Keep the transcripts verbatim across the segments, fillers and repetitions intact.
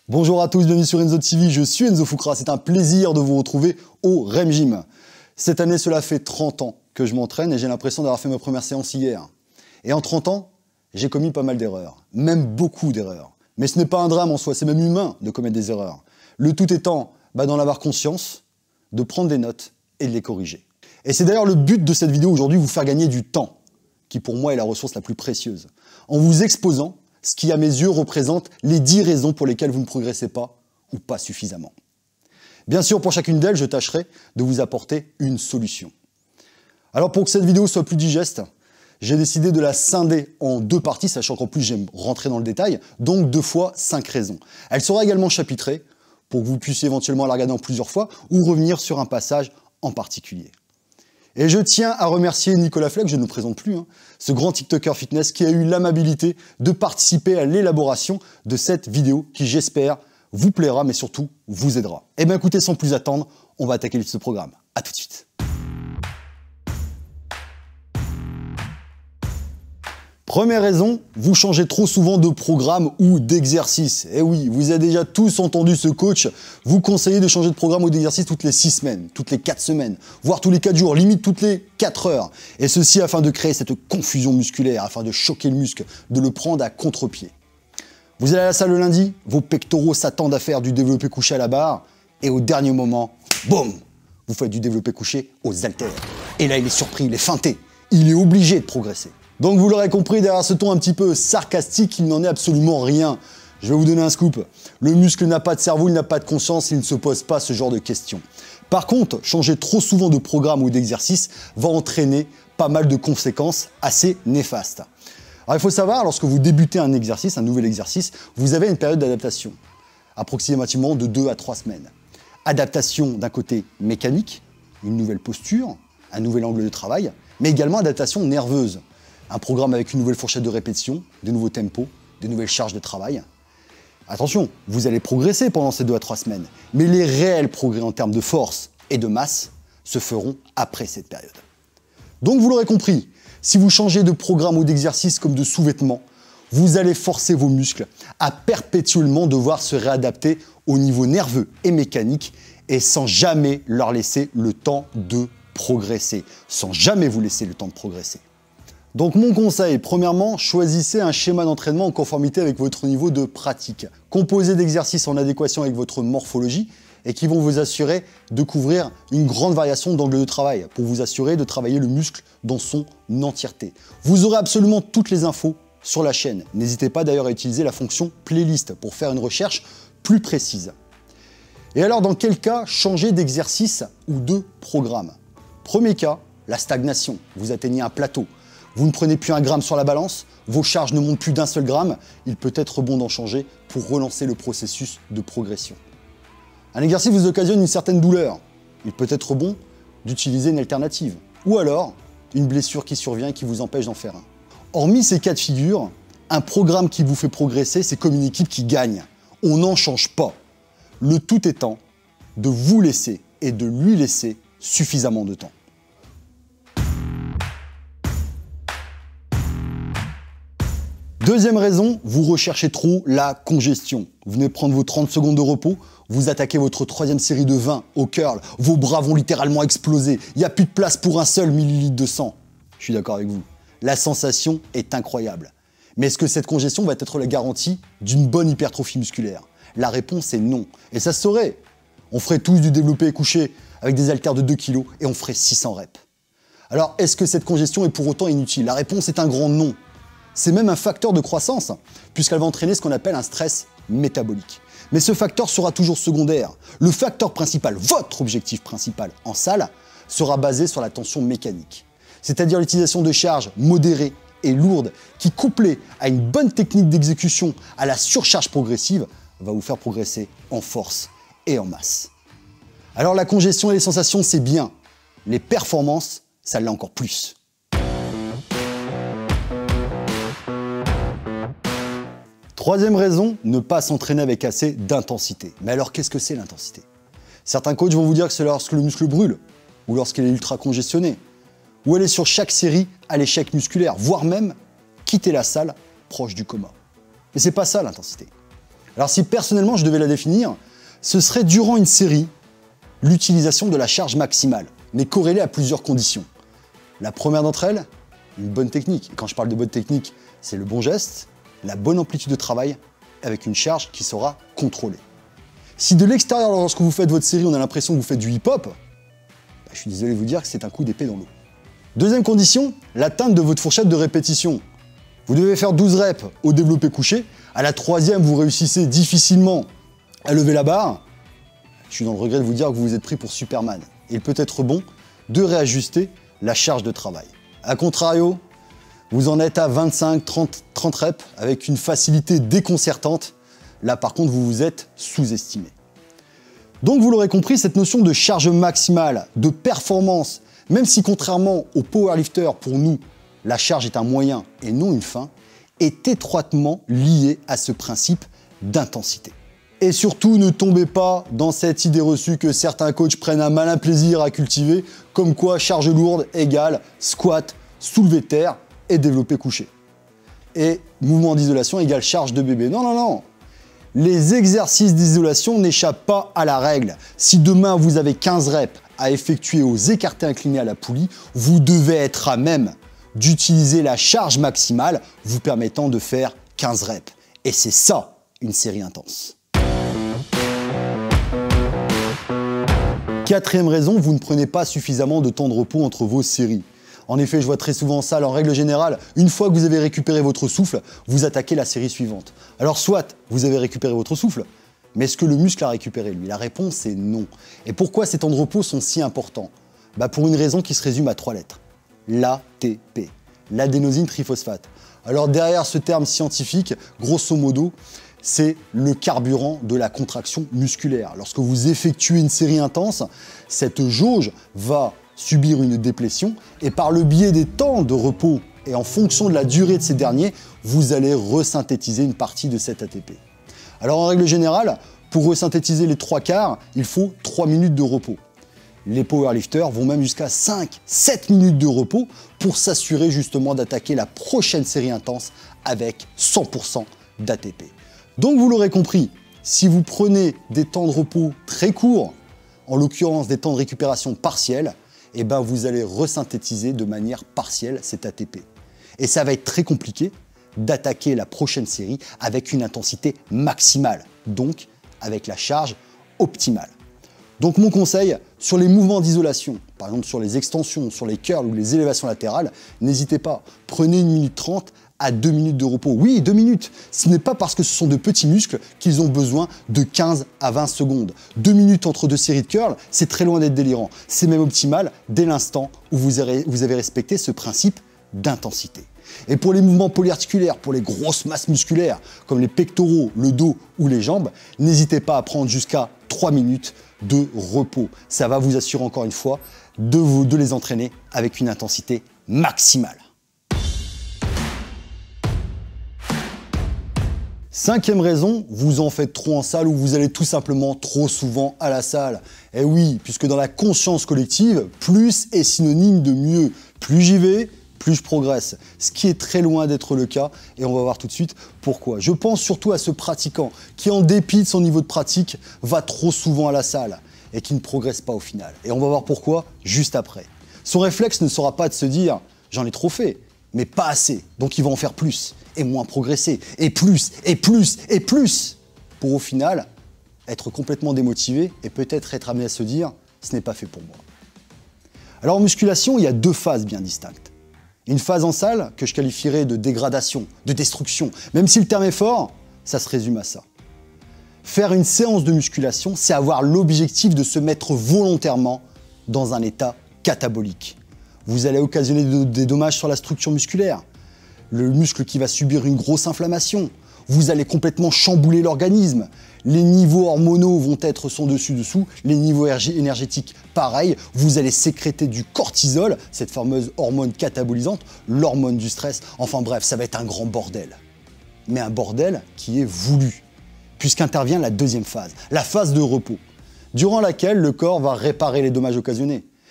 Bonjour à tous, bienvenue sur Enzo T V, je suis Enzo Foucra, c'est un plaisir de vous retrouver au Rem Gym. Cette année, cela fait trente ans que je m'entraîne et j'ai l'impression d'avoir fait ma première séance hier. Et en trente ans, j'ai commis pas mal d'erreurs, même beaucoup d'erreurs. Mais ce n'est pas un drame en soi, c'est même humain de commettre des erreurs. Le tout étant bah, d'en avoir conscience, de prendre des notes et de les corriger. Et c'est d'ailleurs le but de cette vidéo aujourd'hui, vous faire gagner du temps, qui pour moi est la ressource la plus précieuse, en vous exposant ce qui, à mes yeux, représente les dix raisons pour lesquelles vous ne progressez pas ou pas suffisamment. Bien sûr, pour chacune d'elles, je tâcherai de vous apporter une solution. Alors pour que cette vidéo soit plus digeste, j'ai décidé de la scinder en deux parties, sachant qu'en plus j'aime rentrer dans le détail, donc deux fois cinq raisons. Elle sera également chapitrée pour que vous puissiez éventuellement la regarder en plusieurs fois ou revenir sur un passage en particulier. Et je tiens à remercier Nicolas Fleck, je ne le présente plus, hein, ce grand TikToker fitness qui a eu l'amabilité de participer à l'élaboration de cette vidéo qui, j'espère, vous plaira, mais surtout vous aidera. Et bien écoutez, sans plus attendre, on va attaquer ce programme. A tout de suite. Première raison, vous changez trop souvent de programme ou d'exercice. Eh oui, vous avez déjà tous entendu ce coach vous conseiller de changer de programme ou d'exercice toutes les six semaines, toutes les quatre semaines, voire tous les quatre jours, limite toutes les quatre heures. Et ceci afin de créer cette confusion musculaire, afin de choquer le muscle, de le prendre à contre-pied. Vous allez à la salle le lundi, vos pectoraux s'attendent à faire du développé couché à la barre, et au dernier moment, boum, vous faites du développé couché aux haltères. Et là, il est surpris, il est feinté, il est obligé de progresser. Donc vous l'aurez compris, derrière ce ton un petit peu sarcastique, il n'en est absolument rien. Je vais vous donner un scoop. Le muscle n'a pas de cerveau, il n'a pas de conscience, il ne se pose pas ce genre de questions. Par contre, changer trop souvent de programme ou d'exercice va entraîner pas mal de conséquences assez néfastes. Alors il faut savoir, lorsque vous débutez un exercice, un nouvel exercice, vous avez une période d'adaptation, approximativement de deux à trois semaines. Adaptation d'un côté mécanique, une nouvelle posture, un nouvel angle de travail, mais également adaptation nerveuse. Un programme avec une nouvelle fourchette de répétition, de nouveaux tempos, de nouvelles charges de travail. Attention, vous allez progresser pendant ces deux à trois semaines, mais les réels progrès en termes de force et de masse se feront après cette période. Donc vous l'aurez compris, si vous changez de programme ou d'exercice comme de sous-vêtements, vous allez forcer vos muscles à perpétuellement devoir se réadapter au niveau nerveux et mécanique et sans jamais leur laisser le temps de progresser, sans jamais vous laisser le temps de progresser. Donc mon conseil, premièrement, choisissez un schéma d'entraînement en conformité avec votre niveau de pratique, composé d'exercices en adéquation avec votre morphologie et qui vont vous assurer de couvrir une grande variation d'angle de travail pour vous assurer de travailler le muscle dans son entièreté. Vous aurez absolument toutes les infos sur la chaîne. N'hésitez pas d'ailleurs à utiliser la fonction playlist pour faire une recherche plus précise. Et alors dans quel cas changer d'exercice ou de programme? Premier cas, la stagnation. Vous atteignez un plateau. Vous ne prenez plus un gramme sur la balance, vos charges ne montent plus d'un seul gramme, il peut être bon d'en changer pour relancer le processus de progression. Un exercice vous occasionne une certaine douleur, il peut être bon d'utiliser une alternative, ou alors une blessure qui survient et qui vous empêche d'en faire un. Hormis ces cas de figure, un programme qui vous fait progresser, c'est comme une équipe qui gagne. On n'en change pas. Le tout étant de vous laisser et de lui laisser suffisamment de temps. Deuxième raison, vous recherchez trop la congestion. Vous venez prendre vos trente secondes de repos, vous attaquez votre troisième série de vingt au curl, vos bras vont littéralement exploser, il n'y a plus de place pour un seul millilitre de sang. Je suis d'accord avec vous. La sensation est incroyable. Mais est-ce que cette congestion va être la garantie d'une bonne hypertrophie musculaire? La réponse est non. Et ça se saurait. On ferait tous du développé couché avec des haltères de deux kilos et on ferait six cents reps. Alors, est-ce que cette congestion est pour autant inutile? La réponse est un grand non. C'est même un facteur de croissance, puisqu'elle va entraîner ce qu'on appelle un stress métabolique. Mais ce facteur sera toujours secondaire. Le facteur principal, votre objectif principal en salle, sera basé sur la tension mécanique. C'est-à-dire l'utilisation de charges modérées et lourdes qui, couplées à une bonne technique d'exécution, à la surcharge progressive, va vous faire progresser en force et en masse. Alors la congestion et les sensations, c'est bien. Les performances, ça l'est encore plus. Troisième raison, ne pas s'entraîner avec assez d'intensité. Mais alors qu'est-ce que c'est l'intensité? Certains coachs vont vous dire que c'est lorsque le muscle brûle, ou lorsqu'il est ultra congestionné, ou aller sur chaque série à l'échec musculaire, voire même quitter la salle proche du coma. Mais c'est pas ça l'intensité. Alors si personnellement je devais la définir, ce serait durant une série, l'utilisation de la charge maximale, mais corrélée à plusieurs conditions. La première d'entre elles, une bonne technique. Et quand je parle de bonne technique, c'est le bon geste, la bonne amplitude de travail, avec une charge qui sera contrôlée. Si de l'extérieur, lorsque vous faites votre série, on a l'impression que vous faites du hip-hop, bah, je suis désolé de vous dire que c'est un coup d'épée dans l'eau. Deuxième condition, l'atteinte de votre fourchette de répétition. Vous devez faire douze reps au développé couché. À la troisième, vous réussissez difficilement à lever la barre. Je suis dans le regret de vous dire que vous vous êtes pris pour Superman. Il peut être bon de réajuster la charge de travail. A contrario, vous en êtes à vingt-cinq, trente, trente reps avec une facilité déconcertante. Là, par contre, vous vous êtes sous-estimé. Donc, vous l'aurez compris, cette notion de charge maximale, de performance, même si contrairement aux powerlifters, pour nous, la charge est un moyen et non une fin, est étroitement liée à ce principe d'intensité. Et surtout, ne tombez pas dans cette idée reçue que certains coachs prennent un malin plaisir à cultiver, comme quoi charge lourde égale squat, soulevé de terre et développé couché. Et mouvement d'isolation égale charge de bébé. Non, non, non. Les exercices d'isolation n'échappent pas à la règle. Si demain vous avez quinze reps à effectuer aux écartés inclinés à la poulie, vous devez être à même d'utiliser la charge maximale vous permettant de faire quinze reps. Et c'est ça, une série intense. Quatrième raison, vous ne prenez pas suffisamment de temps de repos entre vos séries. En effet, je vois très souvent ça, en règle générale, une fois que vous avez récupéré votre souffle, vous attaquez la série suivante. Alors soit vous avez récupéré votre souffle, mais est-ce que le muscle a récupéré lui? La réponse est non. Et pourquoi ces temps de repos sont si importants? Bah pour une raison qui se résume à trois lettres. L'A T P, l'adénosine triphosphate. Alors derrière ce terme scientifique, grosso modo, c'est le carburant de la contraction musculaire. Lorsque vous effectuez une série intense, cette jauge va subir une déplétion et par le biais des temps de repos et en fonction de la durée de ces derniers, vous allez resynthétiser une partie de cet A T P. Alors en règle générale, pour resynthétiser les trois quarts, il faut trois minutes de repos. Les powerlifters vont même jusqu'à cinq, sept minutes de repos pour s'assurer justement d'attaquer la prochaine série intense avec cent pour cent d'A T P. Donc vous l'aurez compris, si vous prenez des temps de repos très courts, en l'occurrence des temps de récupération partiels, eh ben vous allez resynthétiser de manière partielle cet A T P. Et ça va être très compliqué d'attaquer la prochaine série avec une intensité maximale, donc avec la charge optimale. Donc mon conseil, sur les mouvements d'isolation, par exemple sur les extensions, sur les curls ou les élévations latérales, n'hésitez pas, prenez une minute trente à deux minutes de repos. Oui, deux minutes. Ce n'est pas parce que ce sont de petits muscles qu'ils ont besoin de quinze à vingt secondes. deux minutes entre deux séries de curls, c'est très loin d'être délirant. C'est même optimal dès l'instant où vous avez, vous avez respecté ce principe d'intensité. Et pour les mouvements polyarticulaires, pour les grosses masses musculaires, comme les pectoraux, le dos ou les jambes, n'hésitez pas à prendre jusqu'à trois minutes de repos. Ça va vous assurer encore une fois de, vous, de les entraîner avec une intensité maximale. Cinquième raison, vous en faites trop en salle ou vous allez tout simplement trop souvent à la salle. Et oui, puisque dans la conscience collective, plus est synonyme de mieux. Plus j'y vais, plus je progresse. Ce qui est très loin d'être le cas et on va voir tout de suite pourquoi. Je pense surtout à ce pratiquant qui, en dépit de son niveau de pratique, va trop souvent à la salle et qui ne progresse pas au final. Et on va voir pourquoi juste après. Son réflexe ne sera pas de se dire « j'en ai trop fait », mais pas assez, donc il va en faire plus, et moins progresser, et plus, et plus, et plus, pour au final être complètement démotivé et peut-être être amené à se dire « ce n'est pas fait pour moi ». Alors en musculation, il y a deux phases bien distinctes. Une phase en salle que je qualifierais de dégradation, de destruction, même si le terme est fort, ça se résume à ça. Faire une séance de musculation, c'est avoir l'objectif de se mettre volontairement dans un état catabolique. Vous allez occasionner des dommages sur la structure musculaire, le muscle qui va subir une grosse inflammation, vous allez complètement chambouler l'organisme, les niveaux hormonaux vont être son dessus-dessous, les niveaux énergétiques pareil, vous allez sécréter du cortisol, cette fameuse hormone catabolisante, l'hormone du stress, enfin bref, ça va être un grand bordel. Mais un bordel qui est voulu, puisqu'intervient la deuxième phase, la phase de repos, durant laquelle le corps va réparer les dommages occasionnés.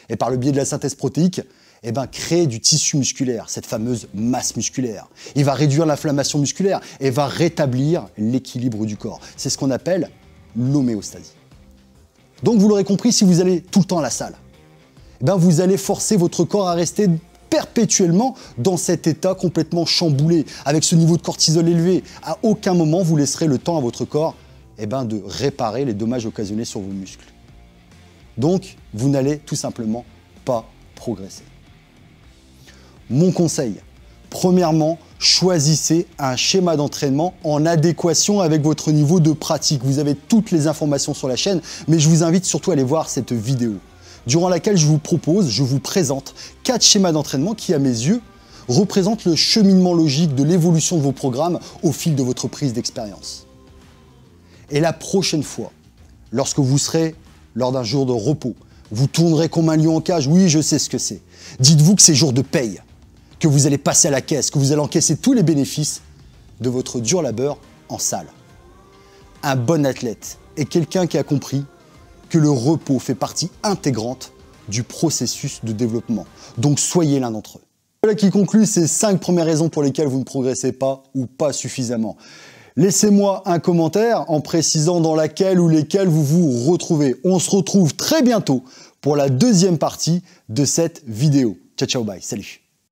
et par le biais de la synthèse protéique, eh ben, créer du tissu musculaire, cette fameuse masse musculaire. Il va réduire l'inflammation musculaire et va rétablir l'équilibre du corps. C'est ce qu'on appelle l'homéostasie. Donc vous l'aurez compris, si vous allez tout le temps à la salle, eh ben, vous allez forcer votre corps à rester perpétuellement dans cet état complètement chamboulé, avec ce niveau de cortisol élevé. À aucun moment vous laisserez le temps à votre corps eh ben, de réparer les dommages occasionnés sur vos muscles. Donc vous n'allez tout simplement pas progresser. Mon conseil, premièrement, choisissez un schéma d'entraînement en adéquation avec votre niveau de pratique. Vous avez toutes les informations sur la chaîne, mais je vous invite surtout à aller voir cette vidéo, durant laquelle je vous propose, je vous présente quatre schémas d'entraînement qui, à mes yeux, représentent le cheminement logique de l'évolution de vos programmes au fil de votre prise d'expérience. Et la prochaine fois, lorsque vous serez lors d'un jour de repos, vous tournerez comme un lion en cage, oui, je sais ce que c'est. Dites-vous que c'est jour de paye, que vous allez passer à la caisse, que vous allez encaisser tous les bénéfices de votre dur labeur en salle. Un bon athlète est quelqu'un qui a compris que le repos fait partie intégrante du processus de développement. Donc soyez l'un d'entre eux. Voilà qui conclut ces cinq premières raisons pour lesquelles vous ne progressez pas ou pas suffisamment. Laissez-moi un commentaire en précisant dans laquelle ou lesquelles vous vous retrouvez. On se retrouve très bientôt pour la deuxième partie de cette vidéo. Ciao, ciao, bye, salut.